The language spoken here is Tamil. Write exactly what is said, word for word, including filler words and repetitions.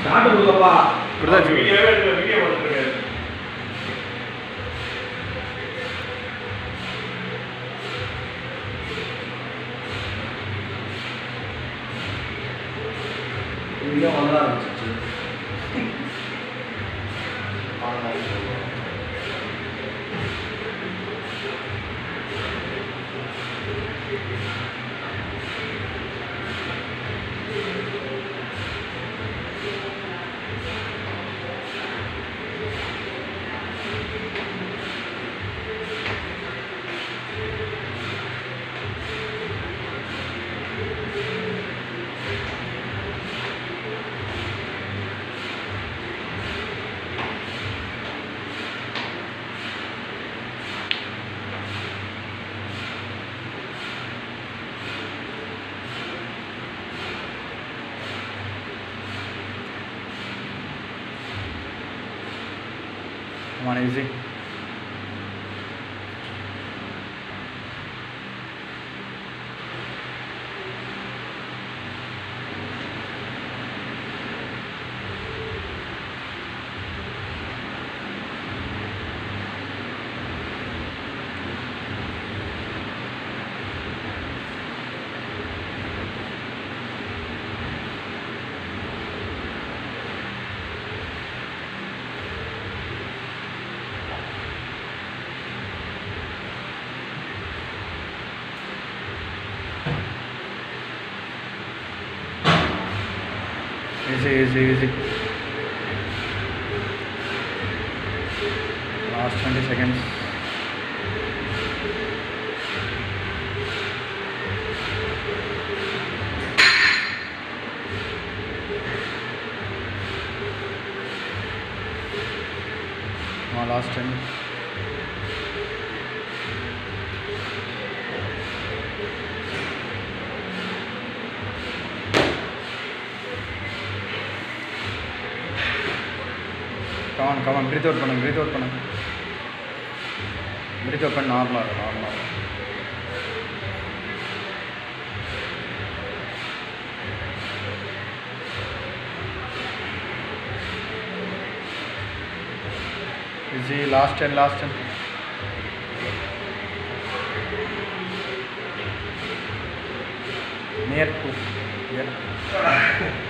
ஸ்டார்ட் கொடுங்கப்பா. கொடுத்தாச்சு. வீடியோவே எடுக்கல, வீடியோ போட்டுருக்காரு. வீடியோ வர ஆரம்பிச்சிச்சு. Come on, easy. Easy, easy, easy. Last twenty seconds. Now last ten. Come on, come on, breathe out பண்ணுங்க, breathe out பண்ணுங்க. breathe out பண்ண நார்மலா இருக்கு, நார்மலா இருக்கு. Easy, last ten, last ten. Near to, yeah.